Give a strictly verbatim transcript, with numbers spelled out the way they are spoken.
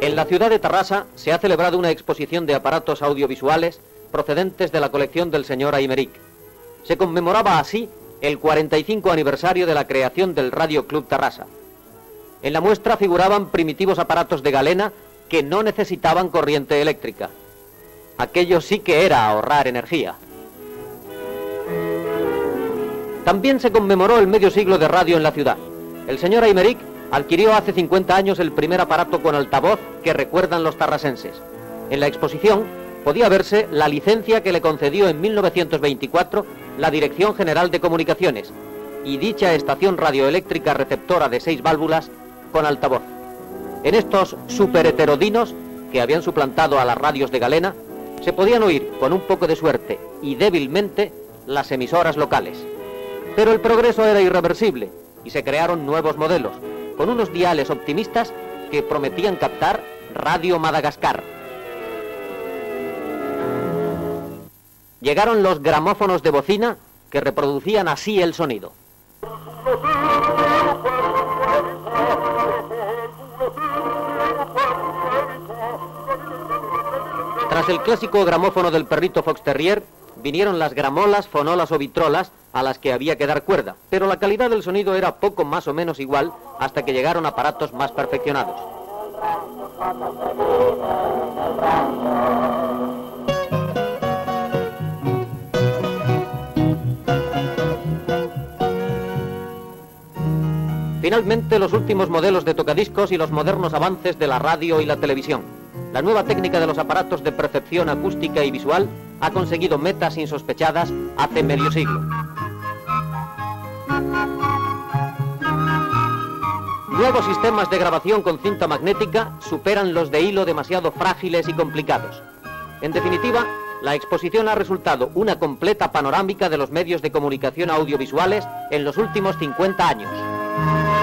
En la ciudad de Tarrasa se ha celebrado una exposición de aparatos audiovisuales procedentes de la colección del señor Aymerich. Se conmemoraba así el cuarenta y cinco aniversario de la creación del Radio Club Tarrasa. En la muestra figuraban primitivos aparatos de galena que no necesitaban corriente eléctrica. Aquello sí que era ahorrar energía. También se conmemoró el medio siglo de radio en la ciudad. El señor Aymerich adquirió hace cincuenta años el primer aparato con altavoz que recuerdan los tarrasenses. En la exposición podía verse la licencia que le concedió en mil novecientos veinticuatro la Dirección General de Comunicaciones y dicha estación radioeléctrica receptora de seis válvulas con altavoz. En estos superheterodinos, que habían suplantado a las radios de galena, se podían oír, con un poco de suerte y débilmente, las emisoras locales. Pero el progreso era irreversible y se crearon nuevos modelos, con unos diales optimistas que prometían captar Radio Madagascar. Llegaron los gramófonos de bocina que reproducían así el sonido. Tras el clásico gramófono del perrito Fox Terrier, vinieron las gramolas, fonolas o vitrolas a las que había que dar cuerda, pero la calidad del sonido era poco más o menos igual hasta que llegaron aparatos más perfeccionados. Finalmente, los últimos modelos de tocadiscos y los modernos avances de la radio y la televisión. La nueva técnica de los aparatos de percepción acústica y visual ha conseguido metas insospechadas hace medio siglo. Nuevos sistemas de grabación con cinta magnética superan los de hilo demasiado frágiles y complicados. En definitiva, la exposición ha resultado una completa panorámica de los medios de comunicación audiovisuales en los últimos cincuenta años.